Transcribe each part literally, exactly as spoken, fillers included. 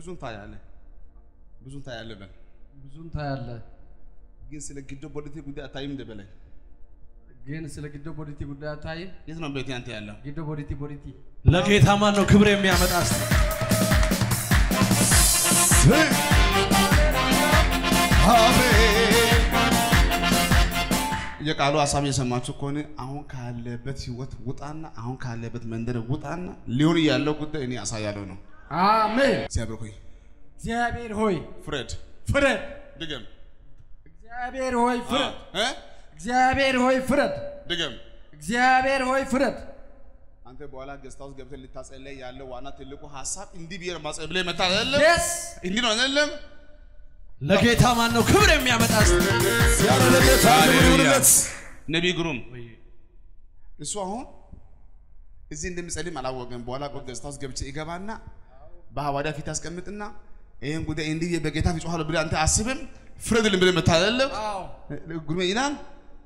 ብዙን ታያለ ብዙን ታያለ በል ብዙን ታያለ ግን ስለ ግዶ ፖለቲክ ጉዳይ አታይም እንደበላይ ግን ስለ ግዶ ፖለቲክ ጉዳይ አታይም የት ነው ቤት ያንተ ያለው ግዶ ፖለቲክ ፖለቲክ ለጌታ ማን ነው ክብር የሚያመጣ አሜን የቃሉ ሐሳብ የሰማችሁ ከሆነ አሁን ካለበት ህይወት ውጣና አሁን ካለበት መንደር ውጣና ሊሆን ያለው ጉዳይ እኔ አሳያለሁ ነው አሜን እግዚአብሔር ሆይ እግዚአብሔር ሆይ ፍሬድ ፍሬድ ድገም እግዚአብሔር ሆይ ፍሬድ እ እግዚአብሔር ሆይ ፍሬድ ድገም እግዚአብሔር ሆይ ፍሬድ አንተ በኋላ ገስታውስ ገብተህ ልታጸልይ ያለው ዋና ትልቁ ሐሳብ እንዲህ ቢየር ማጸብለ መታለለ yes እንዲህ ነው አይደለም ለጌታ ማን ነው ክብር የሚያመጣ ያለ ለጌታ ይሁንለት ነብይ ግሩም እሱ አሁን እዚህ እንደምጸልም አላወቀም በኋላ ገስታውስ ገብቼ ይገባና በሐዋርያ ፊት አስቀምጥና ይሄን ጉዳይ እንዲህ በጌታ ፊት ጮኻለሁ ብለህ አንተ አስብም ፍረድልኝ ብለህ መታለለ አዎ ግሩም ይላል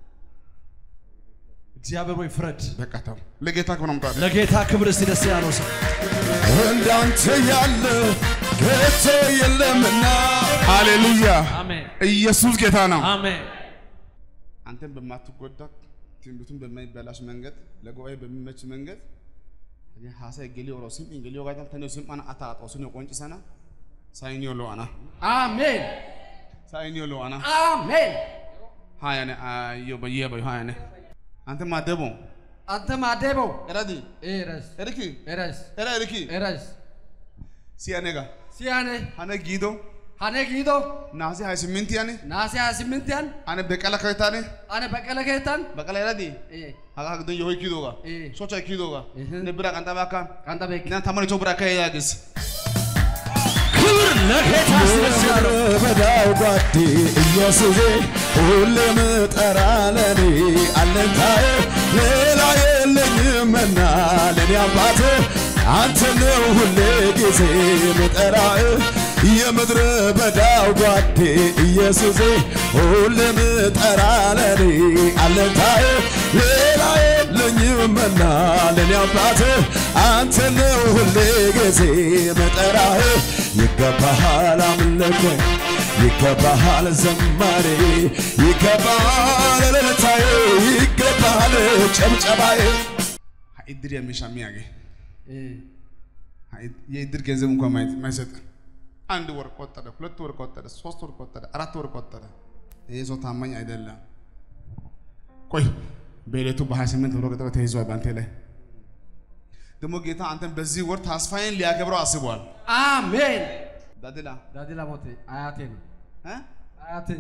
እግዚአብሔር ወይ ፍረድ በቃ ተው ለጌታ ክብር ነው ለጌታ ክብር ሲደስ ያለው ሰው እንዳንተ ያለ ጌታ የለምና ሃሌሉያ አሜን ኢየሱስ ጌታ ነው አሜን አንተን በማትጎዳ ትንቢቱን በማይበላሽ መንገድ ለጉባኤ በሚመች መንገድ እኔ ሐሳይ ገሊዮ ሮስም እንግሊዮ ጋር ተነሱ ማና አታጣው ስነ ቆንጭሰና ሳይኒዮ ሎአና አሜን ሳይኒዮ ሎአና አሜን ሃያነ አዮ በየበ ሃያነ አንተ ማደቦ አንተ ማደቦ ኤራዲ ኤረስ ኤሪኪ ኤረስ ኤራ ኤሪኪ ኤረስ ሲያኔጋ ሲያኔ ሃነ ጊዶ ሃነ ጊዶ ናሲ ሃያ ስምንት ያኔ ናሲ ሃያ ስምንት ያን አነ በቀለ ከታኔ አነ በቀለ ከታን በቀለ ኤራዲ እ ሃጋ ግዶ yoy kidoga socha kidoga ne bira kanta baka ካንታ በክ na tamani cho bira kay yagis ክብር ለጌታ ሲደስ ያለው በዳው ጓዴ ኢየሱስ ሁሌም ጠራለኔ አለንታዬ ሌላ የለኝምና ለኔ አባቴ አንተ ነው ሁሌ ጊዜ መጠራህ የምድረ በዳው ጓዴ ኢየሱስ ሁሌም ጠራለኔ አለንታዬ ሌላ የለኝምና ለኔ አባቴ አንተ ነው ሁሌ ጊዜ መጠራህ ይገባሃል አምልኮ ይገባሃል ዘማሬ ይገባሃል ለለታዬ ይገባሃል ጨብጨባዬ ኢድር የሚሻሚያገ እ የኢድር ገንዘብ እንኳን ማይት ማይሰጥ አንድ ወር ቆጠረ ሁለት ወር ቆጠረ ሶስት ወር ቆጠረ አራት ወር ቆጠረ ይሄ ሰው ታማኝ አይደለም ቆይ በሌቱ በ28 ወር ቆጠረ ተይዟል ባንተ ላይ ደሞ ጌታ አንተን በዚህ ወር ታስፋይን ሊያከብረው አስቧል አሜን ዳድላ ዳዲላ ሞቴ አያቴ ነው እ አያቴ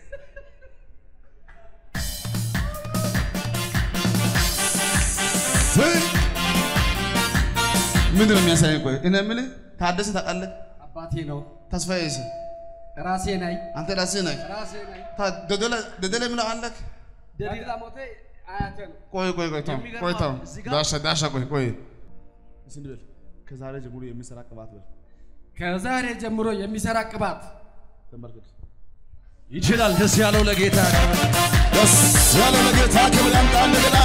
ምን ነው የሚያሳየው ቆይ እኔ የምልህ ታደሰ ታውቃለህ አባቴ ነው ተስፋዬስ ራሴ ነኝ አንተ ራስህ ነህ ራሴ ነኝ ደደለ ደደለ ምን አለክ ዳዲላ ሞቴ አያቴ ነው ቆይ ቆይ ቆይ ተው ቆይ ተው ዳሻ ዳሻ ቆይ ቆይ እስኪ በል ከዛሬ ጀምሮ የሚሰራ ቅባት በል ከዛሬ ጀምሮ የሚሰራ ቅባት ተመልከት ይችላል ደስ ያለው ለጌታ ደስ ያለው ለጌታ ክብር ያምጣ እንደገና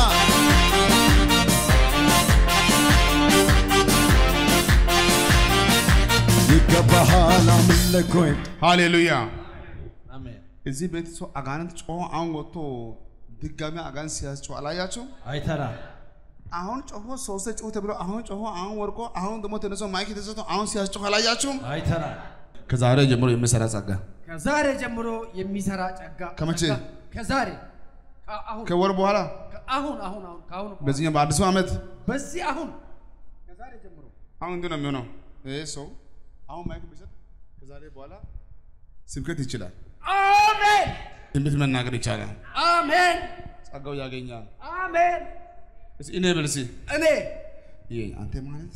ይገባሃል አምልኮ ሃሌሉያ አሜን እዚህ ቤት ሰው አጋንንት ጮሆ አሁን ወጥቶ ድጋሚ አጋንንት ሲያስጮህ አላያችሁ አይተና አሁን ጮሆ ሶስት ጮህ ተብሎ አሁን ጮሆ አሁን ወርቆ አሁን ደግሞ ተነሶ ማይክ ተሰጥቶ አሁን ሲያስጮህ አላያችሁም አይተና ከዛሬ ጀምሮ የሚሰራ ጸጋ ከዛሬ ጀምሮ የሚሰራ ጸጋ ከመቼ ከዛሬ አሁን ከወር በኋላ አሁን አሁን አሁን ካሁን በዚህኛው በአዲሱ ዓመት በዚህ አሁን ከዛሬ ጀምሮ አሁን እንዴት ነው የሚሆነው ይሄ ሰው አሁን ማይክ ቢሰጥ ከዛሬ በኋላ ስብከት ይችላል አሜን ትንቢት መናገር ይቻላል አሜን ጸጋው ያገኛል አሜን እስኪ እኔ በል እስኪ እኔ ይሄ አንተ ማለት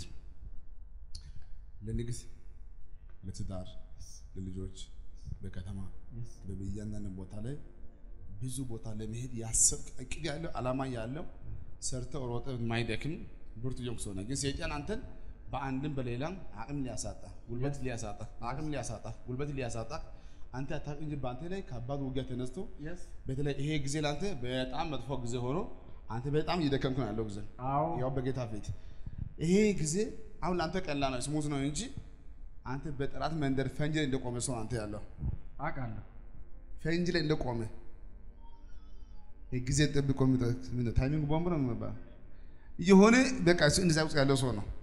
ለንግስ ለትዳር ለልጆች በከተማ በእያንዳንዱ ቦታ ላይ ብዙ ቦታ ለመሄድ ያሰብክ እቅድ ያለው ዓላማ ያለው ሰርተ ሮጠ ማይደክም ብርቱ ጆክሶ ነው ግን ሰይጣን አንተን በአንድም በሌላም አቅም ሊያሳጣ ጉልበት ሊያሳጣ አቅም ሊያሳጣ ጉልበት ሊያሳጣ አንተ አታውቅ እንጂ ባንተ ላይ ከባድ ውጊያ ተነስቶ በተለይ ይሄ ጊዜ ላንተ በጣም መጥፎ ጊዜ ሆኖ አንተ በጣም እየደከምክ ነው ያለው ጊዜ አዎ ያው በጌታ ፊት ይሄ ጊዜ አሁን ላንተ ቀላል ነው ስሙት ነው እንጂ አንተ በጥራት መንደር ፈንጅ ላይ እንደቆመ ሰው አንተ ያለው አውቃለሁ ፈንጅ ላይ እንደቆመ የጊዜ ጠብቆ ምን ታይሚንግ ቦምብ ነው ማለት የሆነ በቃ እንደዛ ውስጥ ያለው ሰው ነው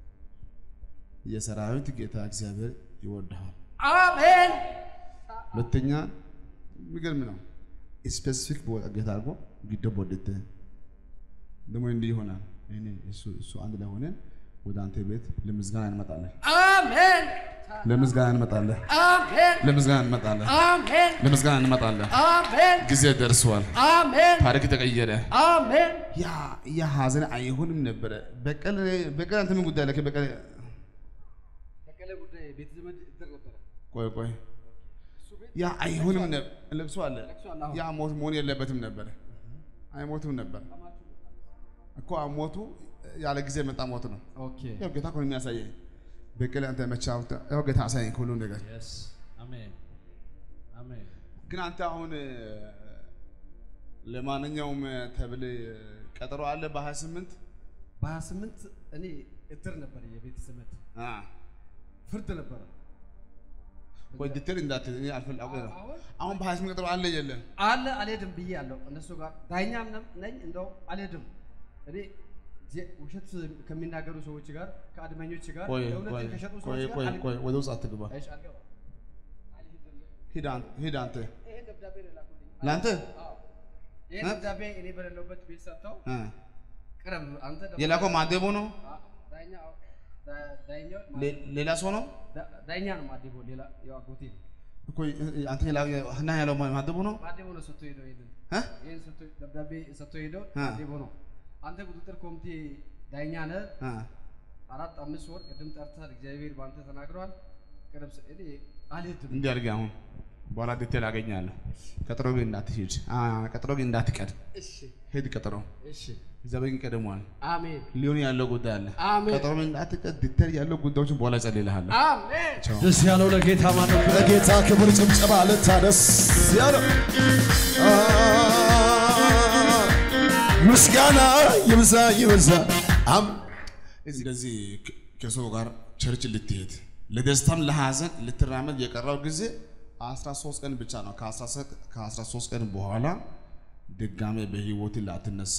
የሰራዊት ጌታ እግዚአብሔር ይወድሃል አሜን ሁለተኛ የሚገርም ነው ስፔሲፊክ ጌታ አድርጎ ግደብ ወደተ ደግሞ እንዲህ ይሆናል እኔ እሱ እሱ አንድ ላይ ሆነን ወደ አንተ ቤት ለምስጋና እንመጣለን አሜን ለምስጋና እንመጣለን አሜን ለምስጋና እንመጣለን አሜን ለምስጋና እንመጣለን አሜን ጊዜ ደርሷል አሜን ታሪክ ተቀየረ አሜን ያ ያ ሐዘን አይሆንም ነበር በቀል በቀል አንተ ምን ጉዳይ ለከ በቀል በቀለ ጉዳይ ቤት ዘመድ እድር ነበር ቆይ ቆይ ያ አይሆንም ነበር ለቅሶ አለ ያ ሞት መሆን የለበትም ነበር አይሞትም ነበር እኮ አሞቱ ያለ ጊዜ መጣ ሞት ነው ኦኬ ያው ጌታ ኮን የሚያሳየኝ በቀል አንተ መቻው ያው ጌታ አሳየኝ ሁሉ ነገር yes አሜን አሜን ግን አንተ አሁን ለማንኛውም ተብለ ቀጠሮ አለ በ28 በ28 እኔ እድር ነበር የቤት ዘመድ አ ፍርድ ነበር ወይ ዲቴል እንዳት እኔ አልፈልግ አሁን በ28 ቀጠሮ አለ የለም አለ አልሄድም ብዬ ያለው እነሱ ጋር ዳኛም ነኝ እንደው አልሄድም እኔ ውሸት ከሚናገሩ ሰዎች ጋር ከአድመኞች ጋር ለእውነት ከሸጡ ሰዎች ጋር ቆይ ቆይ ወደ ውስጥ አትግባ እሺ አልገባ ሂዳን ሂዳንተ ይሄ ደብዳቤ ለላኩልኝ ላንተ አዎ ይሄ ደብዳቤ እኔ በሌለበት ቤት ሰጥተው አ ቅረብ አንተ የላከው ማደቦ ነው ዳኛ ዳኛ ሌላ ሰው ነው ዳኛ ነው ማደቦ ሌላ ያው አጎቴ እኮ አንተ የላ እና ያለው ማደቦ ነው ማደቦ ነው ሰጥቶ ሄዶ ይሄን አ ይሄን ሰጥቶ ደብዳቤ ሰጥቶ ሄዶ ማደቦ ነው አንተ ቁጥጥር ኮሚቴ ዳኛ ነህ አ አራት አምስት ወር ቅድም ጠርተህ እግዚአብሔር ባንተ ተናግሯል ቅርብ እኔ አልሄድም እንዲህ አድርገህ አሁን በኋላ ዲቴል አገኛለሁ ቀጠሮ ግን እንዳትሄድ አ ቀጠሮ ግን እንዳትቀር እሺ ሄድ ቀጠሮ እሺ እግዚአብሔር ቀደሟል አሜን ሊሆን ያለው ጉዳይ አለ አሜን ቀጠሮ ግን እንዳትቀር ዲቴል ያለው ጉዳዮችን በኋላ ጸልይልሃለሁ አሜን ደስ ያለው ለጌታ ማነው ለጌታ ክብር ጭብጨባ ልታደስ ያለው ምስጋና ይብዛ ይብዛ አም እንደዚህ ከሰው ጋር ቸርች ልትሄድ ለደስታም ለሐዘን ልትራመድ የቀረው ጊዜ አስራ ሶስት ቀን ብቻ ነው ከ13 ቀን በኋላ ድጋሜ በህይወት ላትነሳ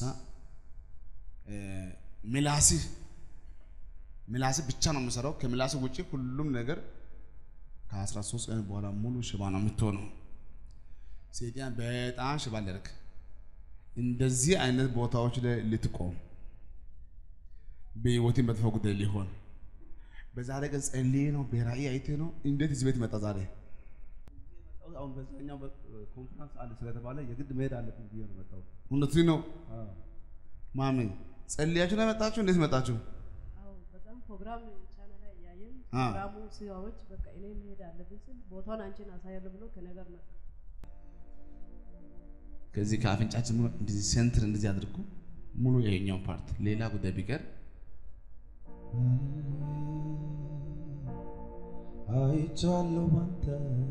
ምላስ ምላስ ብቻ ነው የሚሰራው ከምላስ ውጪ ሁሉም ነገር ከ13 ቀን በኋላ ሙሉ ሽባ ነው የምትሆነው ሰይጣን በጣም ሽባ ሊያደርግ እንደዚህ አይነት ቦታዎች ላይ ልትቆም በህይወት መጥፎ ጉዳይ ሊሆን በዛሬ ቀን ጸልዬ ነው በራእይ አይቴ ነው እንዴት እዚህ ቤት መጣ ዛሬ አሁን በዛኛው ኮንፈረንስ አለ ስለተባለ የግድ መሄድ አለብኝ ብዬ ነው መጣው እውነት ነው አዎ ማሜ ጸልያችሁ ነው መጣችሁ እንዴት መጣችሁ አዎ በጣም ፕሮግራም ቻናል ላይ ያየን ፕሮግራሙ ሲያወጭ በቃ እኔ መሄድ አለብኝ ስል ቦታውን አንቺን አሳያለሁ ብሎ ከነገር መጣ ከዚህ ከአፍንጫችን እንደዚህ ሴንተር እንደዚህ አድርጉ ሙሉ ይሄኛው ፓርት ሌላ ጉዳይ ቢቀር አይቻለሁ ባንተ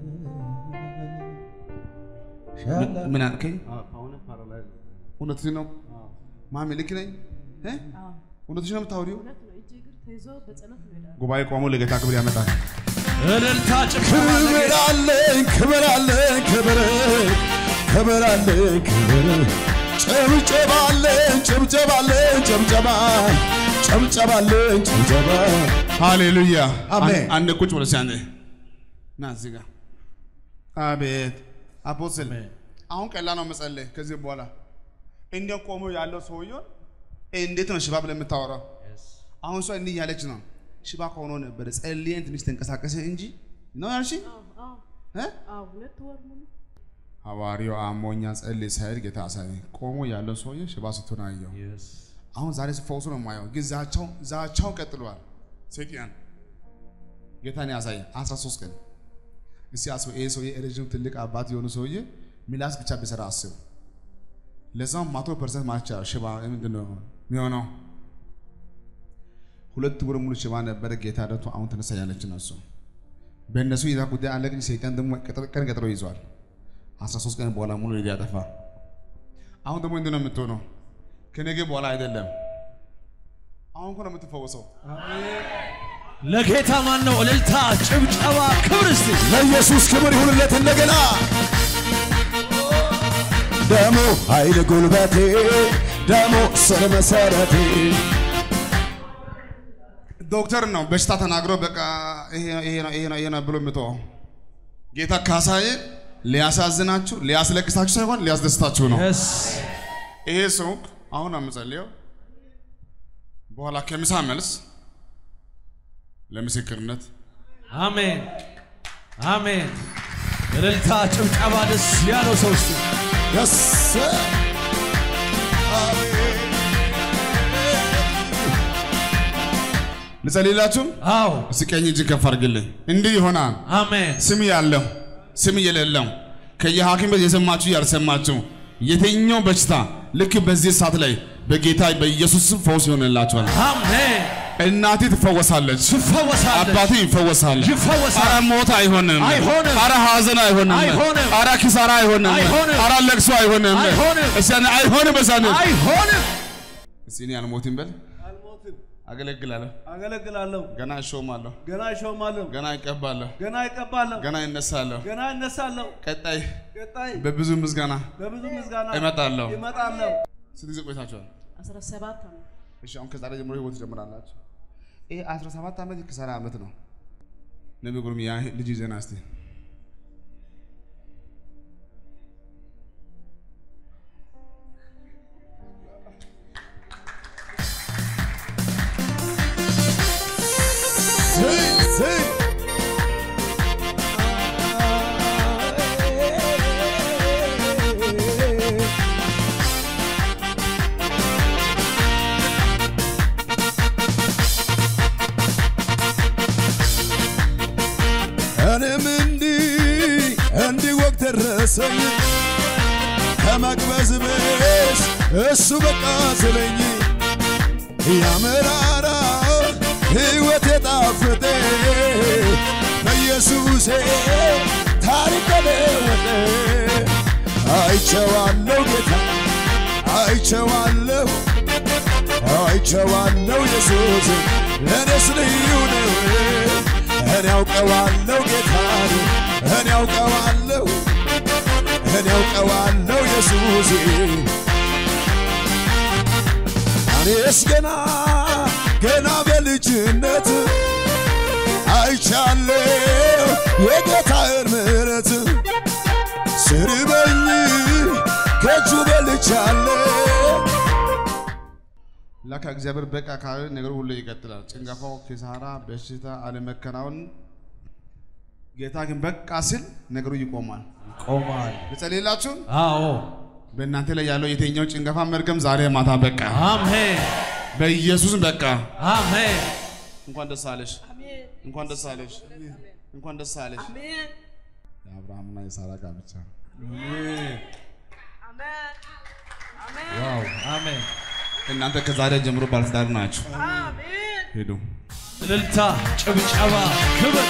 ምን አልከኝ አሁን ፓራላይዝ እውነት ነው ማሜ ልክ ነኝ እ እውነት ነው የምታወሪው እውነት ነው እጅ እግር ተይዞ በጸሎት ነው ሄዳል ጉባኤ ቆሞ ለጌታ ክብር ያመጣል እልልታ ጭብጨባ ክብር አለኝ ክብር አለኝ ክብር ክብር አለኝ ክብር ጭብጨባ አለኝ ጭብጨባ አለኝ ጭብጨባ ጭብጨባ አለኝ ጭብጨባ ሃሌሉያ አሜን አንድ ቁጭ ብለህ ሲያንተ ና እዚህ ጋር አቤት አፖስትል አሁን ቀላል ነው መጸለይ ከዚህ በኋላ እንደው ቆሞ ያለው ሰውየው እንዴት ነው ሽባ ብለህ የምታወራው አሁን ሰው እንዲህ ያለች ነው ሽባ ሆኖ ነበር ጸልየን ትንሽ ተንቀሳቀሰ እንጂ ነው ያልሽ አዎ አዎ እ አዎ ሁለት ወር ሙሉ ሐዋርያው አሞኛ ጸልይ ሳይል ጌታ አሳይ ቆሞ ያለው ሰውዬ ሽባ ስትሆን አየው አሁን ዛሬ ሲፈውሱ ነው የማየው ግን ዛቻው ዛቻው ቀጥሏል ሰይጣን ጌታን ያሳይ አስራ ሶስት ቀን እስቲ አስበው ይሄ ሰውዬ ረጅም ትልቅ አባት የሆነ ሰውዬ ሚላስ ብቻ ቢሰራ አስብ ለዛም መቶ ፐርሰንት ማቻ ሽባ ምንድነው የሚሆነው ሁለት ወር ሙሉ ሽባ ነበር ጌታ ደቱ አሁን ተነሳ ያለች ነው እሱ በእነሱ ይዛ ጉዳይ አለ ግን ሰይጣን ደግሞ ቀን ቀጥሮ ይዟል አስራ ሶስት ቀን በኋላ ሙሉ ሊያጠፋ አሁን ደግሞ እንደሆነ የምትሆነው ከነገ በኋላ አይደለም አሁን እኮ ነው የምትፈወሰው ለጌታ ማን ነው እልልታ ጭብጨባ ክብር እስቲ ለኢየሱስ ክብር ይሁንለት እንደገና ደሞ ኃይል ጉልበቴ ደሞ ስር መሰረቴ ዶክተር ነው በሽታ ተናግሮ በቃ ይሄ ይሄ ነው ይሄ ነው ይሄ ነው ብሎ ምተው ጌታ ካሳዬ ሊያሳዝናችሁ ሊያስለቅሳችሁ ሳይሆን ሊያስደስታችሁ ነው yes ይሄ ሰው አሁን አመጸልየው በኋላ ከምሳ መልስ ለምስክርነት አሜን አሜን እልልታ ጭብጨባ ደስ ያለው ሰው እስቲ yes ልጸልይላችሁ አዎ እስቀኝ እጅ ከፍ አድርግልኝ እንዲህ ይሆናል አሜን ስም ያለው ስም የሌለው ከየሐኪም ቤት የሰማችሁ ያልሰማችሁ የትኛው በሽታ ልክ በዚህ ሰዓት ላይ በጌታ በኢየሱስ ስም ፈውስ ይሆንላችኋል አሜን እናቴ ትፈወሳለች ትፈወሳለች አባቴ ይፈወሳል ይፈወሳል አረ ሞት አይሆንም አይሆንም አረ ሐዘን አይሆንም አይሆንም አረ ኪሳራ አይሆንም አይሆንም አረ ለቅሶ አይሆንም አይሆንም እሰና አይሆንም በሳነ አይሆንም እስኪ አልሞትም በል አልሞትም አገለግላለሁ አገለግላለሁ ገና እሾማለሁ ገና እሾማለሁ ገና ይቀባለሁ ገና ይቀባለሁ ገና ይነሳለሁ ገና እነሳለሁ ቀጣይ ቀጣይ በብዙ ምስጋና በብዙ ምስጋና እመጣለሁ እመጣለሁ ስንት ጊዜ ቆይታችኋል አስራ ሰባት ዓመት እሺ አሁን ከዛሬ ጀምሮ ህይወት ጀምራላችሁ ይሄ አስራ ሰባት ዓመት ከሰራ ዓመት ነው ነብይ ጉርም ያ ልጅ ዘና እስቲ እኔም እንዲህ እንዲህ ወቅት ደረሰኝ ከመቅበዝበዝ እሱ በቃ ስለኝ ያመራራ ሕይወት የጣፈጠ በኢየሱሴ ታሪክ ተለወጠ አይቼዋለሁ ጌታ አይቼዋለሁ አይቼዋለሁ ኢየሱስ ለእኔስ ልዩ ነው እኔ አውቀዋለሁ ጌታ እኔ አውቀዋለሁ እኔ አውቀዋለሁ ኢየሱስ እኔስ ገና ገና በልጅነት አይቻለሁ የጌታዬን ምሕረት ስርበኝ ከእጁ በልቻለሁ ለካ እግዚአብሔር በቃ ካለ ነገር ሁሉ ይቀጥላል ጭንጋፋው ኪሳራ በሽታ አለመከናወን ጌታ ግን በቃ ሲል ነገሩ ይቆማል ይቆማል ልጸልይላችሁ አዎ በእናንተ ላይ ያለው የትኛው ጭንጋፋ መርገም ዛሬ ማታ በቃ አሜን በኢየሱስ በቃ አሜን እንኳን ደስ አለሽ አሜን እንኳን ደስ አለሽ እንኳን ደስ አለሽ አሜን የአብርሃምና የሳራ ጋብቻ አሜን አሜን ዋው አሜን እናንተ ከዛሬ ጀምሮ ባለትዳር ናችሁ አሜን ሄዱ እልልታ ጭብጨባ ክብር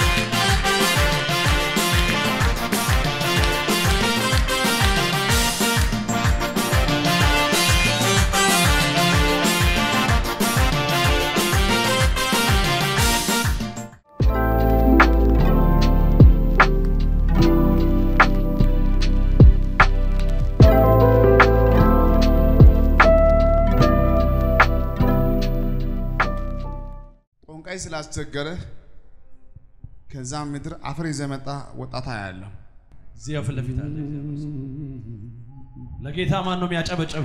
ጦንቃይ ስላስቸገረ ከዛ ምድር አፈር ይዘመጣ ወጣታ ያለው እዚህ ፊት ለፊት አለ ለጌታ ማን ነው የሚያጨበጨብ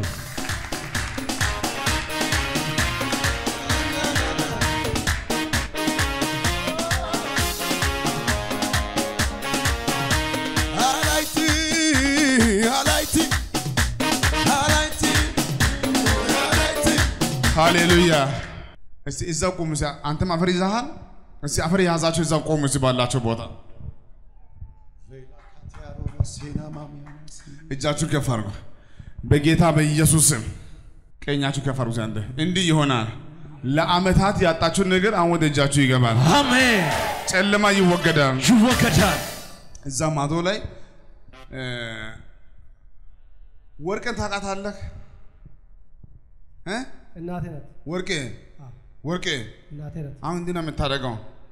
አላይቲ አላይቲ አላይቲ አላይቲ ሃሌሉያ እስቲ እዛው ቆሙ እስቲ አንተም አፈር ይዘሃል እስቲ አፈር ያዛችሁ እዛው ቆሙ እስቲ ባላችሁ ቦታ እጃችሁ ከፍ አድርጉ በጌታ በኢየሱስ ስም ቀኛችሁ ከፍ አድርጉ አንተ እንዲህ ይሆናል ለአመታት ያጣችሁ ነገር አሁን ወደ እጃችሁ ይገባል አሜን ጨለማ ይወገዳል ይወገዳል እዛ ማዶ ላይ ወርቅን ታውቃታለህ እ እናቴ ናት ወርቄ ወርቄ እናቴ ናት አሁን እንዲህ ነው የምታደርገው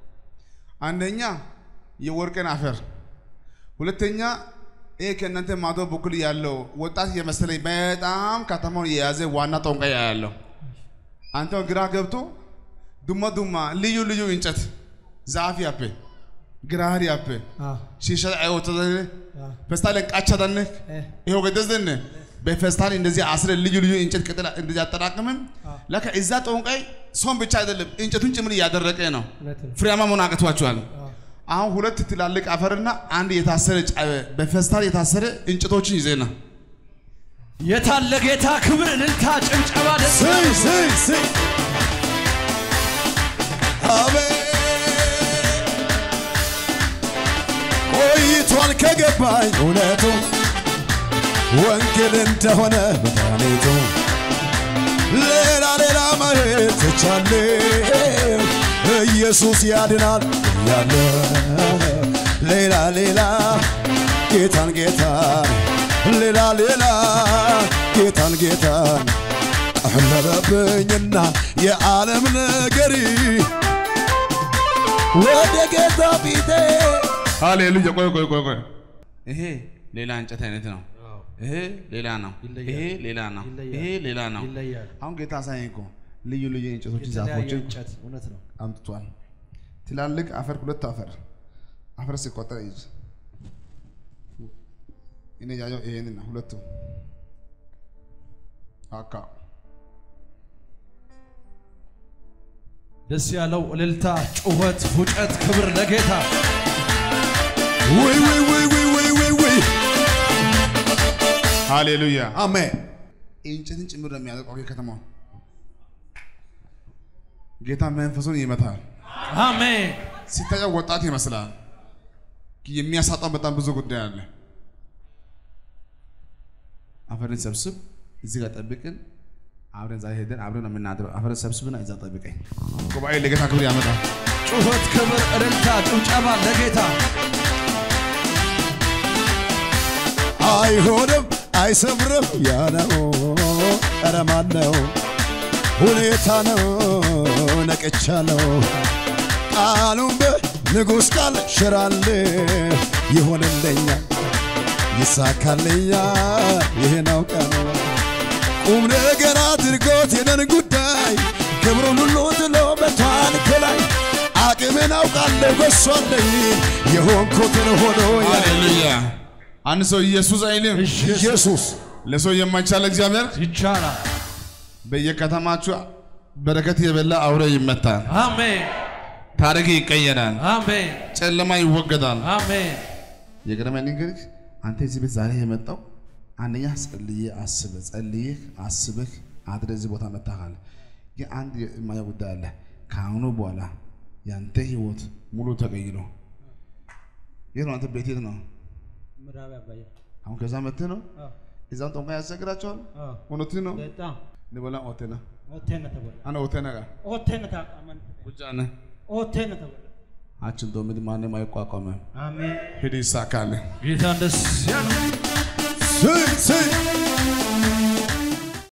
አንደኛ የወርቅን አፈር ሁለተኛ ይሄ ከእናንተ ማዶ በኩል ያለው ወጣት የመሰለኝ በጣም ከተማውን የያዘ ዋና ጠንቋይ ያለው አንተው ግራ ገብቶ ዱማ ዱማ ልዩ ልዩ እንጨት ዛፍ ያፈ ግራር ያፈ ሺሻ አይወጣ ፈስታል ቃቻዳነ ይሄው ገደዘነ በፈስታል እንደዚህ አስረ ልዩ ልዩ እንጨት ቅጠል እንደዚህ አጠራቅመን ለካ እዛ ጠንቋይ ሶም ብቻ አይደለም እንጨቱን ጭምር ያደረቀ ነው ፍሬያማ መሆን አቅቷቸዋል አሁን ሁለት ትላልቅ አፈርና አንድ የታሰረ በፈስታል የታሰረ እንጨቶችን ይዘና የታለ ጌታ ክብር እልልታ ጭብጨባ ደስ ስይ ስይ ስይ አሜን ቆይቷል ከገባኝ እውነቱ ወንጌል እንደሆነ መድኃኒቱ ሌላ ሌላ ማየት ትቻለሁ ኢየሱስ ያድናል ያለ ሌላ ሌላ ጌታን ጌታን ሌላ ሌላ ጌታን ጌታን አህለረብኝና የዓለም ነገሪ ወደ ጌታ ፊቴ ሃሌሉያ ቆይ ቆይ ቆይ ቆይ ይሄ ሌላ እንጨት አይነት ነው ይሄ ሌላ ነው ይሄ ሌላ ነው ይሄ ሌላ ነው አሁን ጌታ ሳይንኮ ልዩ ልዩ እንጨቶች ዛፎችን እንጨት እውነት ነው አምጥቷል ትላልቅ አፈር ሁለት አፈር አፈር ሲቆጠር ይዝ እኔ ያየው ይሄንን ሁለቱ አካ ደስ ያለው እልልታ ጩኸት ፉጨት ክብር ለጌታ ወይ ወይ ወይ ወይ ወይ ወይ ወይ ሃሌሉያ አሜን እንጨትን ጭምር የሚያደርገው ከተማው ጌታ መንፈሱን ይመታል አሜን ሲታየው ወጣት ይመስላል የሚያሳጣው በጣም ብዙ ጉዳይ አለ አፈርን ሰብስብ እዚህ ጋር ጠብቅን አብረን ዛሬ ሄደን አብረን የምናድረው አፈርን ሰብስብና እዛ ጠብቀኝ ጉባኤ ለጌታ ክብር ያመጣል ጩኸት ክብር እልልታ ጭብጨባ ለጌታ አይሆንም አይሰብርም ያለው ኧረ ማን ነው ሁኔታ ነው ነቅቻለሁ ቃሉን በንጉሥ ቃል ሽራል ይሆንልኛል ይሳካልኛል ይሄን አውቃለሁ ቁም ነገር አድርጎት የነን ጉዳይ ክብሩን ሁሉ ጥሎ መቷል ከላይ አቅሜን አውቃለሁ በሱ አለኝ የሆንኩትን ሆኖ ሃሌሉያ አንድ ሰው ኢየሱስ አይልም ኢየሱስ ለሰው የማይቻል እግዚአብሔር ይቻላል በየከተማችሁ በረከት የበላ አውሬ ይመታል አሜን ታሪክ ይቀየራል አሜን ጨለማ ይወገዳል አሜን የገረመኝ ነገር አንተ እዚህ ቤት ዛሬ የመጣው አንደኛ ጸልዬ አስበ ጸልዬ አስበህ አድረህ እዚህ ቦታ መጣሃል ግን አንድ የማያ ጉዳይ አለ ካሁኑ በኋላ ያንተ ህይወት ሙሉ ተቀይሮ ይሄ ነው አንተ ቤት የት ነው ምራብ ያባየ አሁን ከዛ መጥተህ ነው እዛው ጠንቋ ያስቸግራቸዋል እውነት ነው ንበላ ኦቴና ኦቴና ተበላ አና ኦቴና ጋር ኦቴና ታቃመን ጉጃነ ኦቴና ተበላ አችን ዶምድ ማንም አይቋቋምም አሜን ሄድ ይሳካል ጌታ ደስ ያለው ስይ ስይ